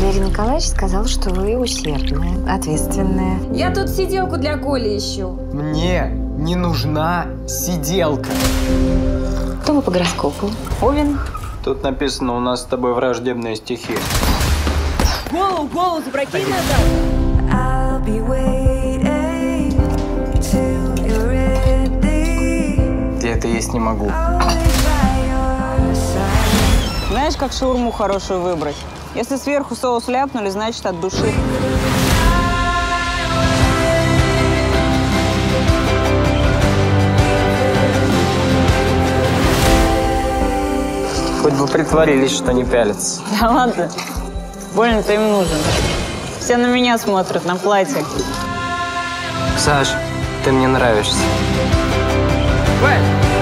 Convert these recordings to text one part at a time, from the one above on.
Валерий Николаевич сказал, что вы усердная, ответственная. Я тут сиделку для Коли ищу. Мне не нужна сиделка. Кто вы по гороскопу? Овен. Тут написано, у нас с тобой враждебные стихи. Голову запрокинь назад. Я это есть не могу. Знаешь, как шаурму хорошую выбрать? Если сверху соус ляпнули, значит от души. Хоть бы притворились, что не пялятся. Да ладно, больно-то им нужен. Все на меня смотрят, на платье. Саш, ты мне нравишься. Вань!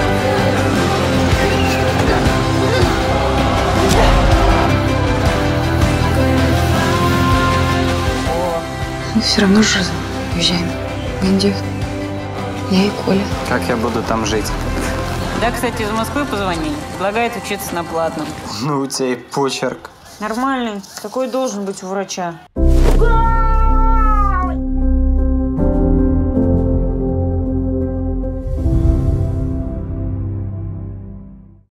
Мы все равно же уезжаем в Индию. Я и Коля. Как я буду там жить? Да, кстати, из Москвы позвонили. Предлагает учиться на платном. Ну, у тебя и почерк. Нормальный. Какой должен быть у врача.